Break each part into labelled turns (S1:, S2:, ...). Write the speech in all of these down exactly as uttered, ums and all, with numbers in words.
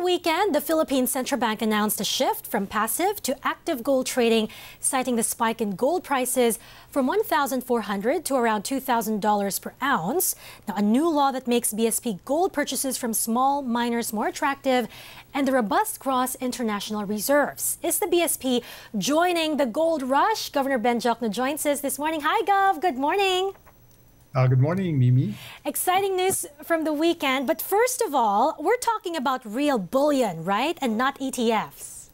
S1: weekend, the Philippine Central Bank announced a shift from passive to active gold trading, citing the spike in gold prices from one thousand four hundred dollars to around two thousand dollars per ounce. Now, a new law that makes B S P gold purchases from small miners more attractive and the robust gross international reserves. Is the B S P joining the gold rush? Governor Benjamin Diokno joins us this morning. Hi, Gov. Good morning.
S2: Uh, good morning, Mimi.
S1: Exciting news from the weekend. But first of all, we're talking about real bullion, right? And not E T Fs.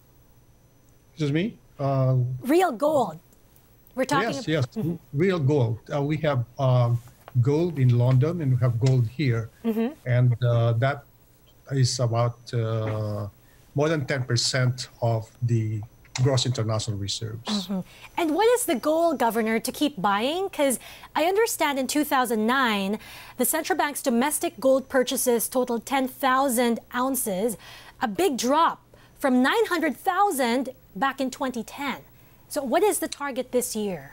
S2: Excuse me? Uh,
S1: real gold. We're talking
S2: yes,
S1: about...
S2: yes,
S1: Mm-hmm.
S2: real gold. Uh, we have uh, gold in London and we have gold here. Mm-hmm. And uh, that is about uh, more than ten percent of the gross international reserves.
S1: Mm-hmm. And what is the goal, Governor, to keep buying? Because I understand in two thousand nine, the central bank's domestic gold purchases totaled ten thousand ounces, a big drop from nine hundred thousand back in twenty ten. So what is the target this year?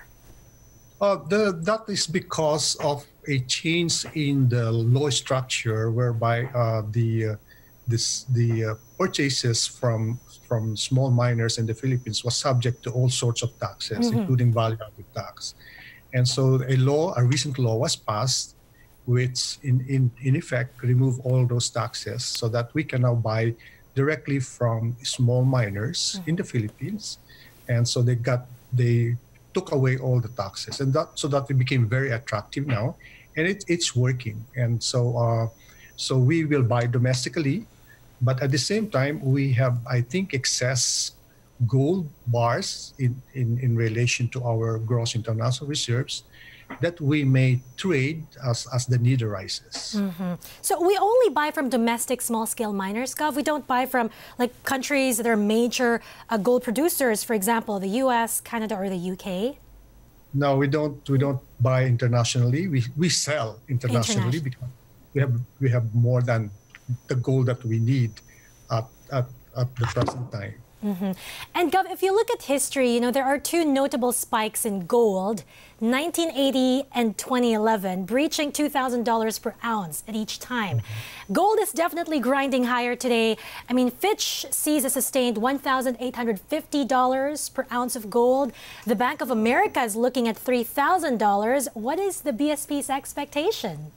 S2: Uh, the, that is because of a change in the law structure whereby uh, the, uh, this, the uh, purchases from from small miners in the Philippines was subject to all sorts of taxes, mm-hmm. including value-added tax. And so a law, a recent law was passed, which in, in, in effect remove all those taxes so that we can now buy directly from small miners mm-hmm. in the Philippines. And so they got, they took away all the taxes, and that so that it became very attractive now, and it, it's working. And so, uh, so we will buy domestically. But at the same time, we have, I think, excess gold bars in, in, in relation to our gross international reserves that we may trade as, as the need arises.
S1: Mm-hmm. So we only buy from domestic small-scale miners, Gov? We don't buy from like countries that are major uh, gold producers, for example, the U S, Canada, or the U K?
S2: No, we don't. We don't buy internationally. We we sell internationally because we have we have more than the gold that we need at, at, at the present time.
S1: Mm-hmm. And Gov, if you look at history, you know, there are two notable spikes in gold, nineteen eighty and twenty eleven, breaching two thousand dollars per ounce at each time. Mm-hmm. Gold is definitely grinding higher today. I mean, Fitch sees a sustained one thousand eight hundred fifty dollars per ounce of gold. The Bank of America is looking at three thousand dollars. What is the B S P's expectation?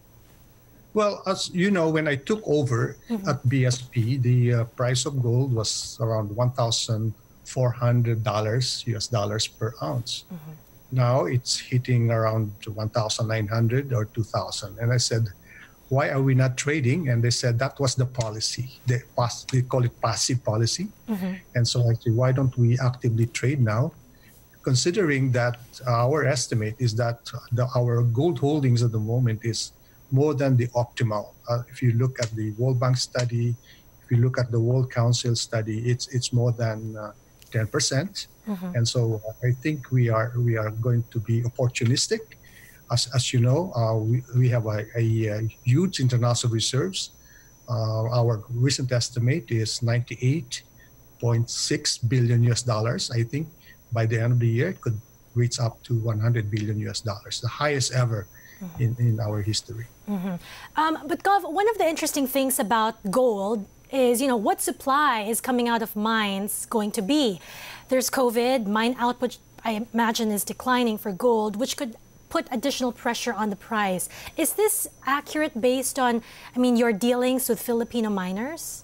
S2: Well, as you know, when I took over mm-hmm. at B S P, the uh, price of gold was around one thousand four hundred dollars U S dollars per ounce. Mm-hmm. Now it's hitting around one thousand nine hundred or two thousand. And I said, why are we not trading? And they said that was the policy. They, pass, they call it passive policy. Mm-hmm. And so I said, why don't we actively trade now? Considering that our estimate is that the, our gold holdings at the moment is more than the optimal. Uh, if you look at the World Bank study, if you look at the World Council study, it's it's more than uh, ten percent. Mm-hmm. And so I think we are we are going to be opportunistic. As as you know, uh, we we have a, a, a huge international reserves. Uh, our recent estimate is ninety-eight point six billion U S dollars. I think by the end of the year it could reach up to one hundred billion U S dollars, the highest ever. Mm-hmm. in, in our history.
S1: Mm-hmm. um, but Gov, one of the interesting things about gold is, you know, what supply is coming out of mines going to be. There's COVID, mine output, I imagine, is declining for gold, which could put additional pressure on the price. Is this accurate based on, I mean, your dealings with Filipino miners?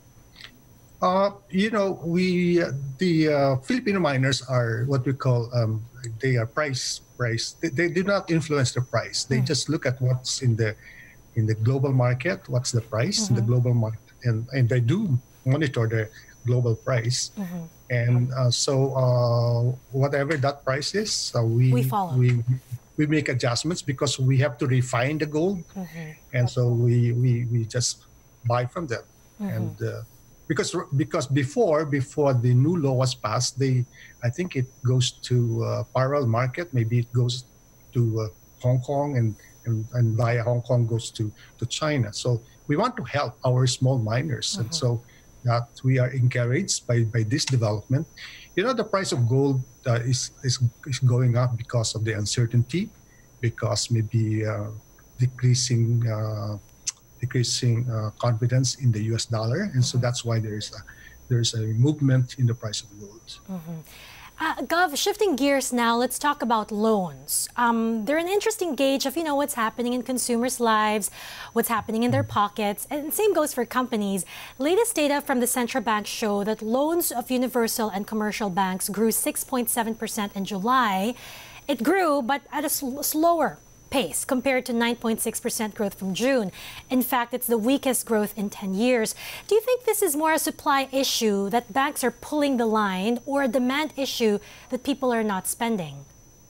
S2: Uh, you know, we uh, the uh, Filipino miners are what we call um, they are price price. They, they do not influence the price. They mm. just look at what's in the in the global market. What's the price mm-hmm. in the global market, and and they do monitor the global price. Mm-hmm. And uh, so uh, whatever that price is, uh, we
S1: we follow.
S2: we we make adjustments because we have to refine the gold, mm-hmm. and so we we we just buy from them. Mm-hmm. And uh, Because because before before the new law was passed, they I think it goes to uh, parallel market. Maybe it goes to uh, Hong Kong, and, and and via Hong Kong goes to to China. So we want to help our small miners, mm-hmm. and so that we are encouraged by by this development. You know, the price of gold uh, is, is is going up because of the uncertainty, because maybe uh, decreasing. Uh, decreasing uh, confidence in the U S dollar, and mm-hmm. so that's why there is a there's a movement in the price of gold.
S1: Mm-hmm. Uh, Gov, shifting gears now, let's talk about loans. Um, they're an interesting gauge of, you know, what's happening in consumers' lives, what's happening in their pockets, and same goes for companies. Latest data from the central bank show that loans of universal and commercial banks grew six point seven percent in July. It grew, but at a sl slower pace compared to nine point six percent growth from June. In fact, it's the weakest growth in ten years. Do you think this is more a supply issue that banks are pulling the line, or a demand issue that people are not spending?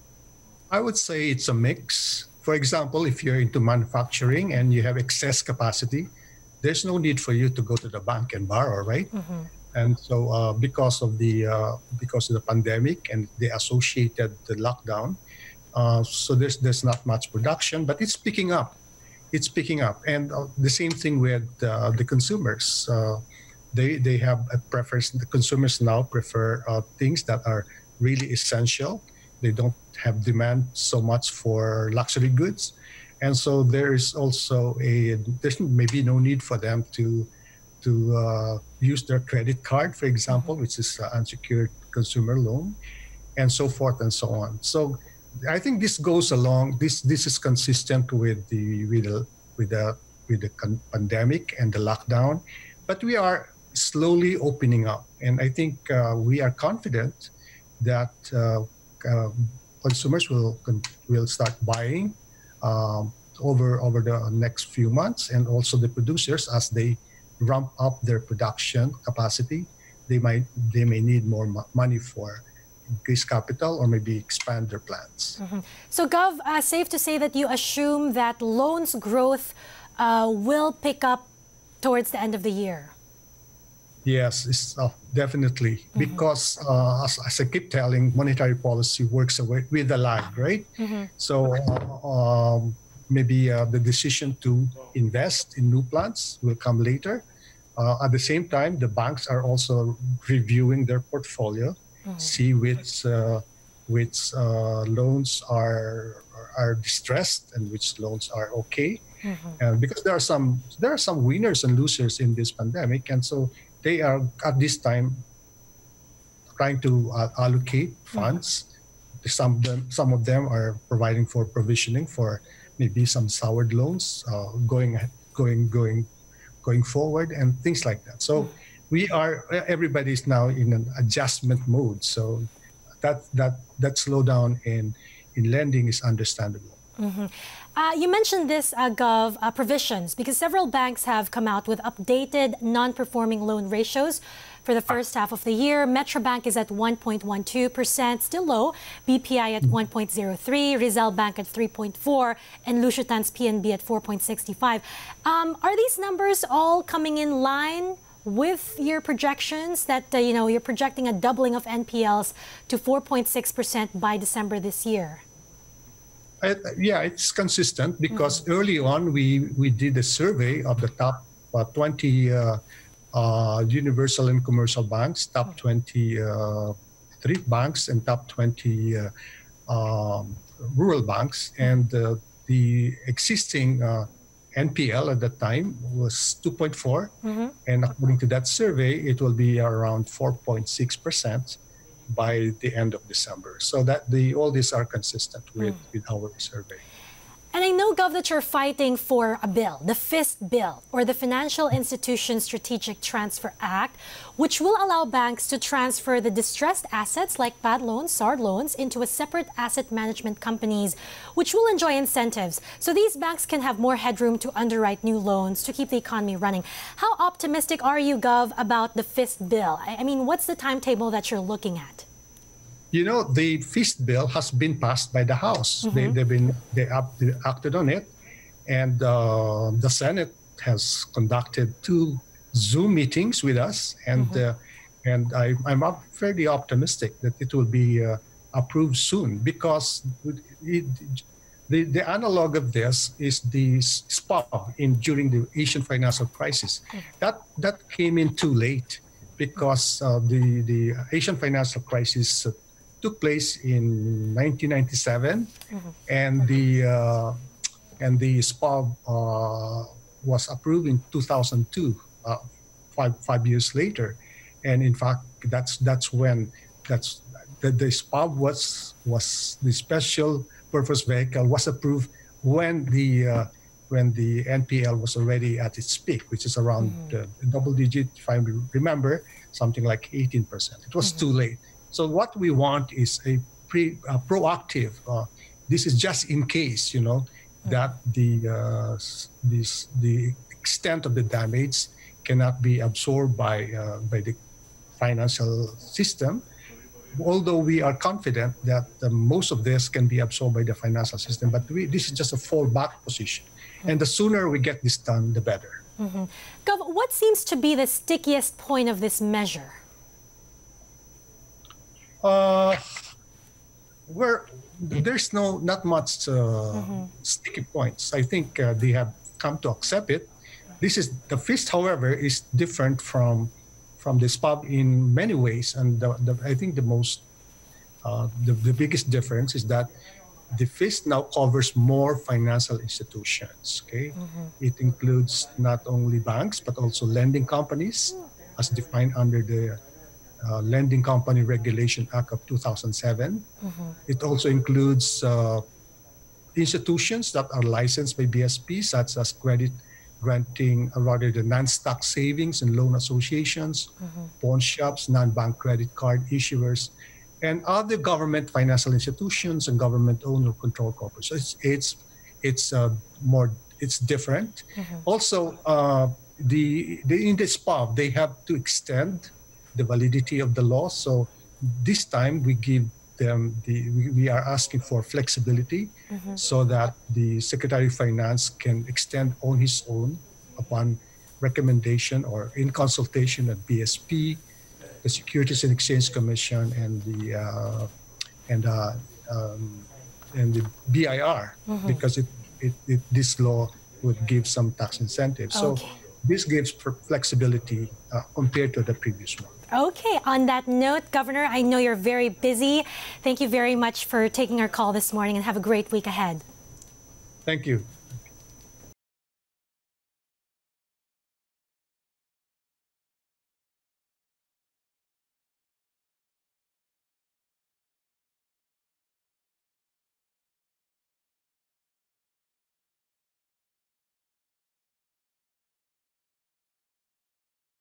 S2: I would say it's a mix. For example, if you're into manufacturing and you have excess capacity, there's no need for you to go to the bank and borrow, right? Mm-hmm. And so uh, because of the uh, because of the pandemic and the associated the lockdown, Uh, so there's there's not much production, but it's picking up. It's picking up, and uh, the same thing with uh, the consumers. Uh, they they have a preference. The consumers now prefer uh, things that are really essential. They don't have demand so much for luxury goods, and so there is also a there's maybe no need for them to to uh, use their credit card, for example, which is uh, unsecured consumer loan, and so forth and so on. So I think this goes along. This this is consistent with the with the with the with the pandemic and the lockdown, but we are slowly opening up, and I think uh, we are confident that uh, uh, consumers will will start buying um, over over the next few months, and also the producers as they ramp up their production capacity, they might they may need more mo money for increase capital or maybe expand their plans.
S1: Mm-hmm. So, Gov, uh, safe to say that you assume that loans growth uh, will pick up towards the end of the year?
S2: Yes, it's, uh, definitely. Mm-hmm. Because uh, as, as I keep telling, monetary policy works away with a lag, right? Mm-hmm. So uh, um, maybe uh, the decision to invest in new plants will come later. Uh, at the same time, the banks are also reviewing their portfolio. Mm-hmm. See which uh, which uh, loans are are distressed and which loans are okay, mm-hmm. uh, because there are some there are some winners and losers in this pandemic, and so they are at this time trying to uh, allocate funds. Mm-hmm. Some of them some of them are providing for provisioning for maybe some soured loans uh, going going going going forward and things like that. So. Mm-hmm. We are, everybody's now in an adjustment mode. So that that that slowdown in, in lending is understandable.
S1: Mm-hmm. uh, you mentioned this, uh, Gov, uh, provisions, because several banks have come out with updated non-performing loan ratios for the first half of the year. Metrobank is at one point one two percent, still low. B P I at one point zero three, Rizal Bank at three point four, and Lusitan's P N B at four point six five. Um, are these numbers all coming in line with your projections that, uh, you know, you're projecting a doubling of N P Ls to four point six percent by December this year?
S2: I, yeah, it's consistent because mm-hmm. early on we, we did a survey of the top uh, twenty uh, uh, universal and commercial banks, top twenty uh, thrift banks, and top twenty uh, um, rural banks. And uh, the existing uh, N P L at that time was two point four, mm-hmm. and according to that survey, it will be around four point six percent by the end of December. So that the all these are consistent with, mm. with our survey.
S1: And I know, Gov, that you're fighting for a bill, the FIST bill, or the Financial Institution Strategic Transfer Act, which will allow banks to transfer the distressed assets like bad loans, S A R loans, into a separate asset management companies, which will enjoy incentives. So these banks can have more headroom to underwrite new loans to keep the economy running. How optimistic are you, Gov, about the FIST bill? I mean, what's the timetable that you're looking at?
S2: You know, the FIST bill has been passed by the House. Mm-hmm. They, they've been they, up, they acted on it, and uh, the Senate has conducted two Zoom meetings with us, and mm-hmm. uh, and I, I'm up fairly optimistic that it will be uh, approved soon, because it, the the analog of this is the S P A in during the Asian financial crisis. Mm-hmm. That that came in too late, because uh, the the Asian financial crisis Uh, took place in nineteen ninety-seven, mm-hmm. and the uh, and the S P A uh, was approved in two thousand two, uh, five five years later, and in fact, that's that's when that's the, the S P A B was was the special purpose vehicle was approved when the uh, when the N P L was already at its peak, which is around mm-hmm. uh, double digit, if I remember, something like eighteen percent. It was mm-hmm. too late. So what we want is a pre a proactive. Uh, this is just in case, you know, mm-hmm. that the uh, this the extent of the damage cannot be absorbed by uh, by the financial system. Although we are confident that uh, most of this can be absorbed by the financial system, but we, this is just a fallback position. Mm-hmm. And the sooner we get this done, the better.
S1: Mm-hmm. Gov, what seems to be the stickiest point of this measure?
S2: Uh, where there's no not much uh, mm-hmm. sticky points. I think uh, they have come to accept it. This is the fist, however, is different from from the S P A B in many ways, and the, the, I think the most uh, the, the biggest difference is that the fist now covers more financial institutions. Okay, mm-hmm. It includes not only banks but also lending companies, as defined under the uh, Lending Company Regulation Act of two thousand seven. Mm-hmm. It also includes uh, institutions that are licensed by B S P, such as credit granting, or rather the non-stock savings and loan associations, mm-hmm. pawn shops, non-bank credit card issuers, and other government financial institutions and government-owned or controlled corporations. So it's it's it's uh, more it's different. Mm-hmm. Also, uh, the, the in the S P A B they have to extend the validity of the law. So this time we give them the we, we are asking for flexibility, mm-hmm. so that the Secretary of Finance can extend on his own upon recommendation or in consultation at B S P, the Securities and Exchange Commission, and the uh, and uh, um, and the B I R, mm-hmm. because it, it, it this law would give some tax incentives. Okay. So this gives flexibility uh, compared to the previous one.
S1: Okay, on that note, Governor, I know you're very busy. Thank you very much for taking our call this morning, and have a great week ahead.
S2: Thank you.